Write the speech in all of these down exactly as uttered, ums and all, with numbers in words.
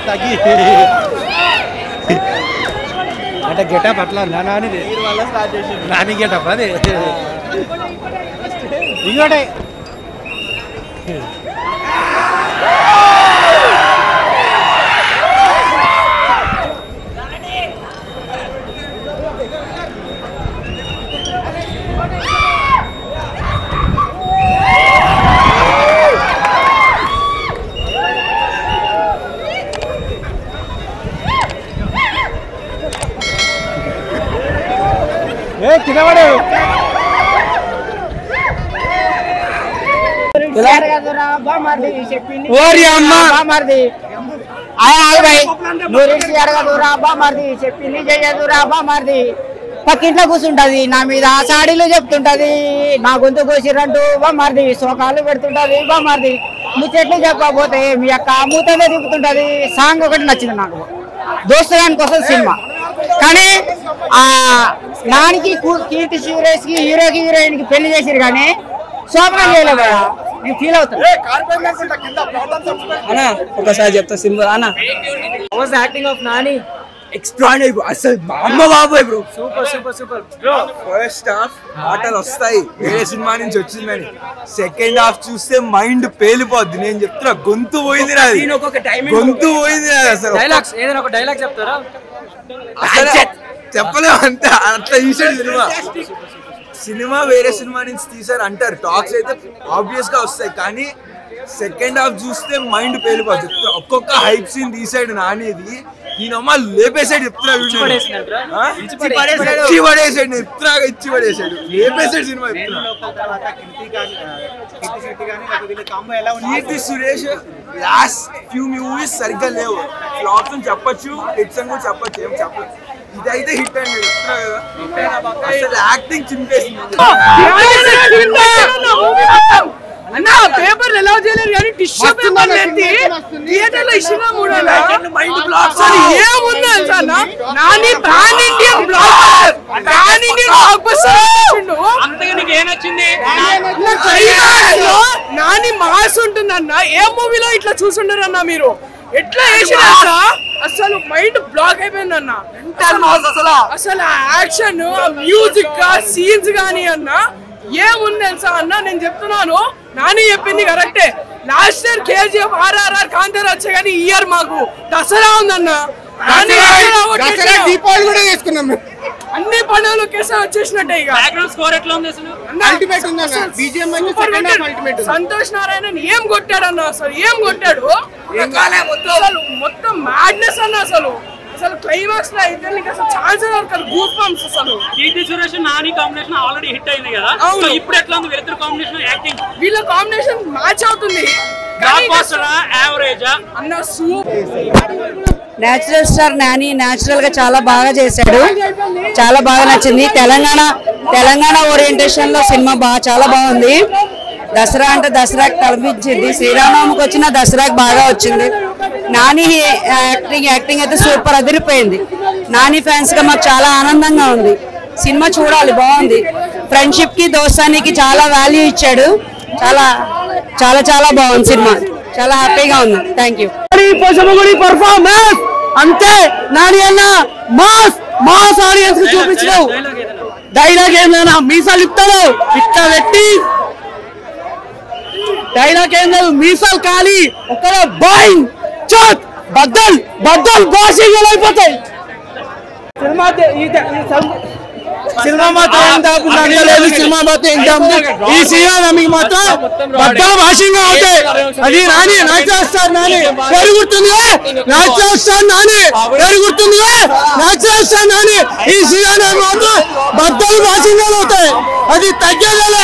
తగ్గి అంటే గెటప్ అట్లా నానిది నాని గెటప్ అది ఇంకోటే ఏ కినవాడు ఓరి అమ్మ బామర్ది ఆయ్ ఆల్ భాయ్ నూరిసి అడగదురా బామర్ది చెప్పింది చెయ్యదురా బామర్ది పక్కింట్లో కూర్చుంటది నా మీద సాడీలు చెప్తుంటది నా గొంతు కోసిరంటూ బామర్ది సోకాలు పెడుతుంటది బామర్ది ముచ్చట్లు చెప్పకపోతే మీ అక్క మూతనే తిప్పుతుంటది. సాంగ్ ఒకటి నచ్చింది నాకు, దోస్తగానికి వస్తుంది సినిమా. కానీ ఆ నానికి కీర్తి సురేష్ కి హీరోకి హీరోయిన్ కి పెళ్లి చేసిరు కానీ శోభన చేయలేదు కదా, నేను ఫీల్ అవుతాను. ఒకసారి చెప్తా సింబల్ అన్న acting of Nani extraordinary bro, అసలు అమ్మ బాబాయ్ bro, super super super bro. First half ఆటలు వస్తాయి వేరే సినిమా నుంచి వచ్చిందని, సెకండ్ హాఫ్ చూస్తే మైండ్ పేలిపోద్ది. నేను చెప్తున్నా గొంతు పోయింది నాది, గొంతు పోయింది నాది. అసలు డైలాగ్స్ ఏదైనా ఒక డైలాగ్ చెప్తారా? అసలు చెప్పలేము అంత అట్లా తీసాడు సినిమా. సినిమా వేరే సినిమా నుంచి తీసారు అంటారు, టాక్స్ అయితే ఆబ్వియస్ గా వస్తాయి, కానీ సెకండ్ హాఫ్ చూస్తే మైండ్ పేలిపోతుంది. ఒక్కొక్క హైప్ సీన్ తీసాడు నానిది, ఈయనమ్మ లేపేసాడు. చెప్తున్నా ఇచ్చి పడేసాడు, చెప్తున్నా ఇచ్చి పడేసాడు, లేపేసాడు సినిమా. Keerthy Suresh last few movies సరిగ్గా లేవు, ఫ్లాప్స్ అని చెప్పొచ్చు, హిట్స్ అని కూడా చెప్పొచ్చు, ఏం చెప్పచ్చు. ఇదైతే హిట్ అండి, చెప్తున్నా కదా. అసలు యాక్టింగ్ చింపేసింది. అన్నా పేపర్ ఎలా చేయలేరు కానీ టిష్యూ పేపర్ ఎత్తి థియేటర్ లో ఇచ్చినా మూడు ఏముంది అన్న. Nani pan Indian block pan Indian blockbuster అంతగా నీకు ఏం నచ్చింది? నాని మాస్ ఉంటుందన్న. ఏ మూవీలో ఇట్లా చూసుంటారు అన్న మీరు? ఎట్లా వేసినా అసలు మైండ్ బ్లాక్ అయిపోయింది అన్న. అసలు అసలు యాక్షన్ మ్యూజిక్ సీన్స్ గానీ అన్న ఏముంది తెలుసా అన్న. నేను చెప్తున్నాను నాని చెప్పింది కరెక్టే. Last year KGF RRR Kantara వచ్చే కానీ ఈ ఇయర్ మాకు దసరా ఉందన్న. దీపావళి కూడా చేసుకున్నాం, అన్ని పండుగలు ఒకేసారి వచ్చేసినట్టే. ఇక స్కోర్ ఎట్లా ఉంది అసలు? సంతోష్ నారాయణ ఏం కొట్టాడు అన్న, అసలు ఏం కొట్టాడు. అసలు మొత్తం మ్యాడ్నెస్ అన్న. అసలు అసలు క్లైమాక్స్ లో అయితే నీకు అసలు ఛాన్స్ దొరకదు. Goose bumps. అసలు Keerthy Suresh Nani combination already hit అయింది కదా, ఇప్పుడు ఎట్లా ఉంది వీళ్ళిద్దరు కాంబినేషన్ యాక్టింగ్? వీళ్ళ కాంబినేషన్ మ్యాచ్ అవుతుంది. యావరేజా అన్న super. Natural star Nani natural గా చాలా బాగా చేశాడు, చాలా బాగా నచ్చింది. తెలంగాణ తెలంగాణ ఓరియంటేషన్ లో సినిమా బాగా చాలా బాగుంది. దసరా అంటే దసరాకి తలపించింది, శ్రీరామనవమికి వచ్చిన దసరాకి బాగా వచ్చింది. నాని యాక్టింగ్ యాక్టింగ్ అయితే సూపర్ అదిరిపోయింది. నాని ఫ్యాన్స్ గా మాకు చాలా ఆనందంగా ఉంది. సినిమా చూడాలి, బాగుంది. ఫ్రెండ్షిప్ కి దోస్తానికి చాలా వాల్యూ ఇచ్చాడు. చాలా చాలా చాలా బాగుంది సినిమా, చాలా హ్యాపీగా ఉంది. Thank you. పర్ఫార్మెన్స్ అంతే. నాని అన్న మాస్ మాస్ ఆడియన్స్ కి చూపించవు. డైలాగ్ ఏమైనా మీసాలు ఇస్తాడు, ఇట్ట పెట్టి డైలాగ్ ఏం లేదు, మీసాలు ఖాళీ ఒక్కడ బాయింగ్ చోట్ బద్దల్ బద్దల్ బాషింగ్ అయిపోతాయి. సినిమా సినిమా మాత్రం ఏం దాపులేదు, సినిమా మాత్రం ఏం దాపు. ఈ సినిమా మీకు మాత్రం బద్దలు భాషంగా అవుతాయి. అది నాని నేచురల్ స్టార్ నాని పేరు గుర్తుంది, నేచురల్ స్టార్ నాని పేరు గుర్తుంది, నేచురల్ స్టార్ నాని. ఈ సినిమా మాత్రం బద్దలు భాషంగా అవుతాయి, అది తగ్గేదే.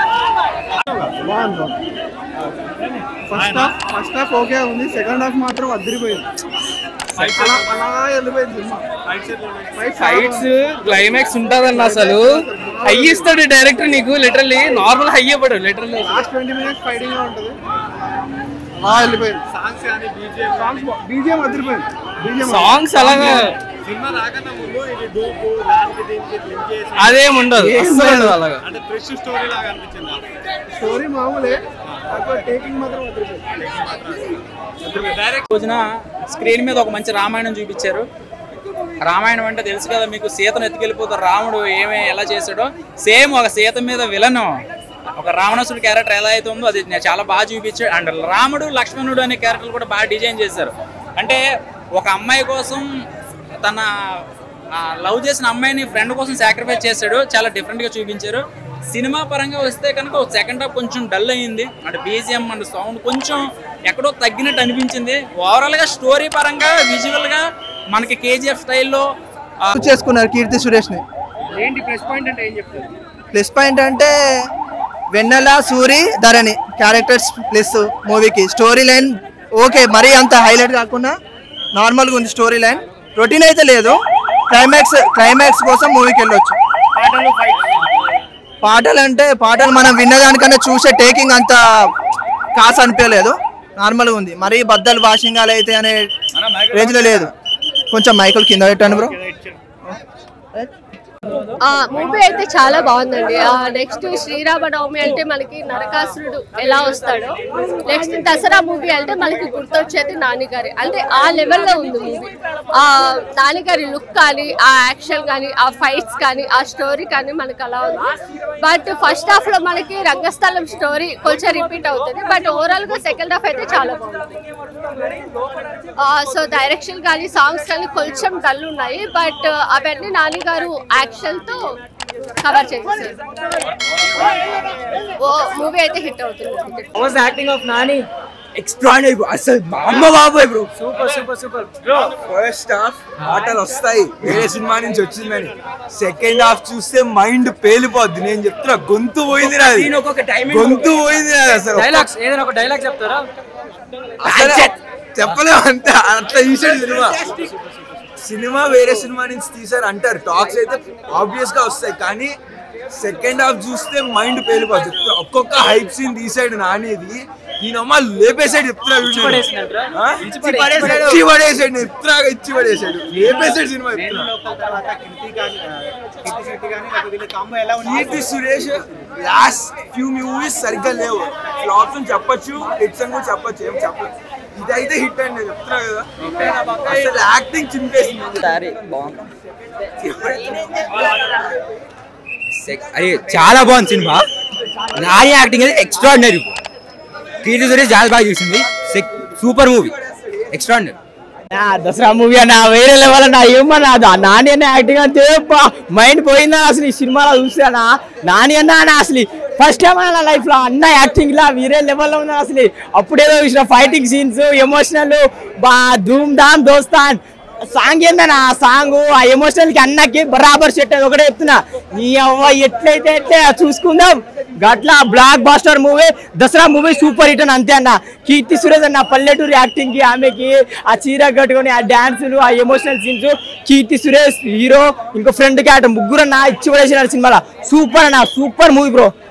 First half first half okay ఉంది, సెకండ్ హాఫ్ మాత్రం అదిరిపోయింది. అలా వెళ్ళిపోయింది సినిమా. Fights climax ఉంటదన్న. అసలు హై ఇస్తాడు డైరెక్టర్ నీకు, లిటరల్లీ నార్మల్ హై ఇవ్వడు. Literally last twenty minutes fighting ఉంటుంది, అలా వెళ్ళిపోయింది. సాంగ్స్ కానీ బీజిఎం సాంగ్స్ బీజిఎం అదిరిపోయింది. బీజిఎం సాంగ్స్ అలాగా సినిమా రాకన్నా ముందు ఇది డూపు దానికి దీనికి లింక్ చేసి అదేం ఉండదు, అస్సలు ఉండదు అలాగా. అంటే ఫ్రెష్ స్టోరీ లాగా అనిపించింది. స్టోరీ మామూలే, రోజున స్క్రీన్ మీద ఒక మంచి రామాయణం చూపించారు. రామాయణం అంటే తెలుసు కదా మీకు, సీతను ఎత్తుకెళ్ళిపోతారు రాముడు ఏమే ఎలా చేశాడో సేమ్ ఒక సీత మీద విలను ఒక రావణాసుడి క్యారెక్టర్ ఎలా అయితే ఉందో అది చాలా బాగా చూపించాడు. అండ్ రాముడు లక్ష్మణుడు అనే క్యారెక్టర్ కూడా బాగా డిజైన్ చేశారు. అంటే ఒక అమ్మాయి కోసం తన లవ్ చేసిన అమ్మాయిని ఫ్రెండ్ కోసం సాక్రిఫైస్ చేశాడు. చాలా డిఫరెంట్గా చూపించారు. సినిమా పరంగా వస్తే కనుక సెకండ్ హాఫ్ కొంచెం డల్ అయ్యింది. అంటే బీజిఎం అండ్ సౌండ్ కొంచెం ఎక్కడో తగ్గినట్టు అనిపించింది. ఓవరాల్గా స్టోరీ పరంగా విజువల్గా మనకి కేజీఎఫ్ స్టైల్లో చేసుకున్నారు కీర్తి సురేష్ని. ఏంటి ప్లస్ పాయింట్ అంటే ఏం చెప్తారు? ప్లస్ పాయింట్ అంటే వెన్నెల, సూరి, ధరణి క్యారెక్టర్స్ ప్లస్ మూవీకి స్టోరీ లైన్ ఓకే, మరీ అంత హైలైట్ కాకుండా నార్మల్గా ఉంది స్టోరీ లైన్. రొటీన్ అయితే లేదు. క్లైమాక్స్ క్లైమాక్స్ కోసం మూవీకి వెళ్ళొచ్చు. పాటలు అంటే పాటలు మనం విన్నదానికన్నా చూసే టేకింగ్ అంత కాస్ అనిపించలేదు. నార్మల్గా ఉంది. మరీ బద్దలు వాషింగాలు అయితే అనే రేంజ్లో లేదు. కొంచెం మైకులు కింద పెట్టండి బ్రో. మూవీ అయితే చాలా బాగుందండి. నెక్స్ట్ శ్రీరామనవమి అంటే మనకి నరకాసురుడు ఎలా వస్తాడో, నెక్స్ట్ దసరా మూవీ అంటే మనకి గుర్తొచ్చేది నానిగారి. అంటే ఆ లెవెల్లో ఉంది మూవీ. ఆ నానిగారి లుక్ కానీ, ఆ యాక్షన్ కానీ, ఆ ఫైట్స్ కానీ, ఆ స్టోరీ కానీ మనకి అలా ఉంది. బట్ ఫస్ట్ హాఫ్ లో మనకి రంగస్థలం స్టోరీ కొంచెం రిపీట్ అవుతుంది. బట్ ఓవరాల్ గా సెకండ్ హాఫ్ అయితే చాలా బాగుంది. సో డైరెక్షన్ కానీ సాంగ్స్ కానీ కొంచెం డల్ ఉన్నాయి. బట్ అవన్నీ నానిగారు యాక్షన్ తో కవర్ చేసేసారు. ఓ మూవీ అయితే హిట్ అవుతుంది. Acting of Nani extraordinary bro. అసలు అమ్మ బాబాయ్ bro, super super super bro. First half పాటలు వస్తాయి వేరే సినిమా నుంచి వచ్చిందని, సెకండ్ హాఫ్ చూస్తే మైండ్ పేలిపోద్ది. నేను చెప్తున్నా, గొంతు పోయింది నాది, గొంతు పోయింది నాది. అసలు డైలాగ్స్ ఏదైనా ఒక డైలాగ్ చెప్తారా? చెప్పలేము అంతే, అట్లా తీసాడు సినిమా. సినిమా వేరే సినిమా నుంచి తీసారు అంటారు, టాక్స్ అయితే ఆబ్వియస్ గా వస్తాయి, కానీ సెకండ్ హాఫ్ చూస్తే మైండ్ పేలిపోతుంది. ఒక్కొక్క హైప్ సీన్ తీసాడు నానేది, ఈయనమ్మ లేపేసాడు. చెప్తున్నాడు ఇచ్చి పడేసాడు, ఎత్తురాగా ఇచ్చి పడేసాడు, లేపేసాడు సినిమా. Keerthy Suresh last few movies సరిగ్గా లేవు. ఫ్లాప్స్ అని చెప్పొచ్చు, హిట్స్ అని కూడా చెప్పొచ్చు, ఏం చెప్పచ్చు. ఇదైతే హిట్ అండి, చెప్తున్నా కదా. అసలు యాక్టింగ్ చింపేసింది. అరే చాలా బాగుంది సినిమా. నాని యాక్టింగ్ అయితే ఎక్స్ట్రాడినరీ. కీర్తి సురేష్ చాలా బాగా చూసింది. Super movie, extraordinary. Dasara movie అన్న వేరే లెవెల్ అన్న. ఏమన్నా నాని అన్న యాక్టింగ్ అంటే మైండ్ పోయిందా అసలు. ఈ సినిమాలో చూసానా నాని అన్న అన్న అసలు ఫస్ట్ టైం అన్న లైఫ్ లో అన్న యాక్టింగ్ లా వేరే లెవెల్లో ఉన్నా అసలు. అప్పుడేదో చూసిన ఫైటింగ్ సీన్స్, ఎమోషనల్, బా ధూమ్ ధామ్ దోస్తాన్ సాంగ్ ఏందన్నా. ఆ సాంగ్ ఆ ఎమోషనల్ కి అన్నకి బరాబర్ సెట్ అది ఒకటే చెప్తున్నా. నీ అవ్వ ఎట్లయితే ఎట్లే చూసుకుందాం. గట్లా blockbuster movie, Dasara movie super hit అని అంతే అన్న. కీర్తి సురేష్ అన్న పల్లెటూరు యాక్టింగ్ కి, ఆమెకి ఆ చీర కట్టుకొని ఆ డాన్సులు, ఆ emotional scenes, Keerthy Suresh hero, ఇంకో ఫ్రెండ్ క్యారెక్టర్, ముగ్గురు అన్న ఇచ్చి పడేసిన సినిమాలో. సూపర్ అన్న, సూపర్ మూవీ బ్రో.